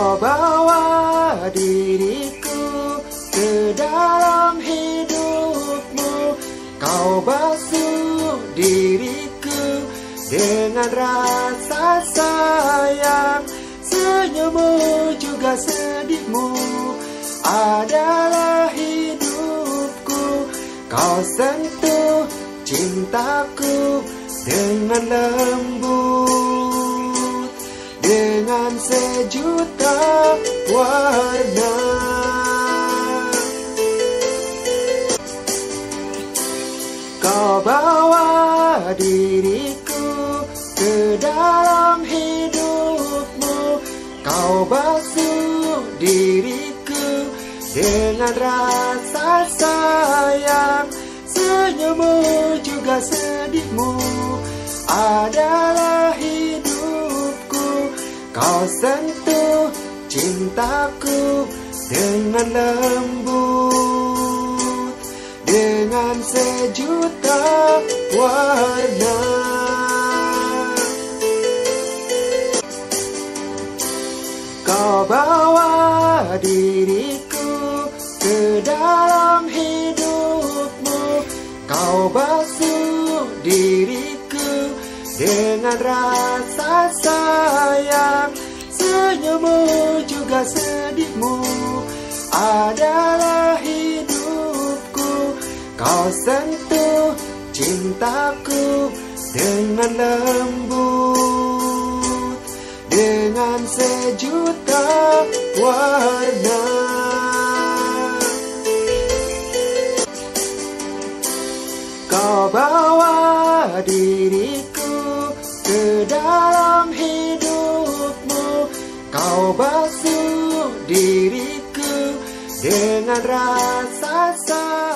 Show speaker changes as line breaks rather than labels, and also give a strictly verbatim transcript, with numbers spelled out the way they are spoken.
Kau bawa diriku ke dalam hidupmu, kau basuh diriku dengan rasa sayang. Senyummu juga sedihmu adalah hidupku. Kau sentuh cintaku dengan lembut, dengan sejuta warna. Kau bawa diriku ke dalam hidupmu, kau basuh diriku dengan rasa sayang. Senyummu juga sedihmu adalah hidupku. Kau sentuh cintaku dengan lembut, dengan sejuta warna. Kau bawa diriku ke dalam hidupmu, kau basuh diriku dengan rasa sayang. Senyummu juga sedihmu adalah hidupku. Kau sentuh cintaku dengan lembut, dengan sejuta warna. Kau bawa diriku ke dalam hidupmu, kau basuh diriku dengan rasa sayang.